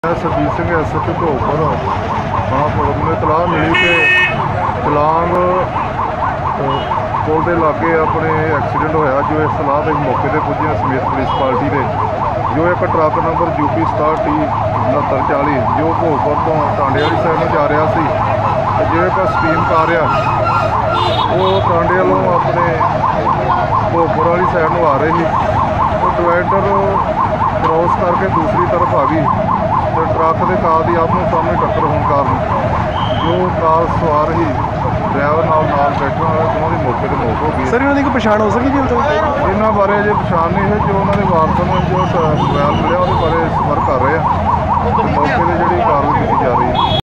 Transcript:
Sarjit Singh SHO ढोपर महापुर में तलाह मिली कि चलांग पुल के लागे अपने एक्सीडेंट होया। जो इस सलाह के मौके पर पुजे समेत पुलिस पार्टी के जो एक ट्रक नंबर UP 67T6940 जो भोगपुर तो टांडे वाली साइड में जा रहा सी, जो एक स्टीम कार वो टांडे वालों अपने भोगपुर वाली साइड में आ रही थी। वो डिवाइडर क्रॉस करके दूसरी तरफ आ गई तो ट्रक के कार की आमने सामने टक्कर होने कारण जो कार सवार ही ड्राइवर नाल बैठा हुआ दोनों की मौके पर मौत हो गई। सर इन्होंने कोई पछाण हो सकी जी? इन्होंने बारे अजे पछाण नहीं है। जो उन्होंने वारसां नूं जो मोबाइल मिले वो बारे संपर्क कर रहे हैं। मौके पर जी कार्रवाई की जा रही है।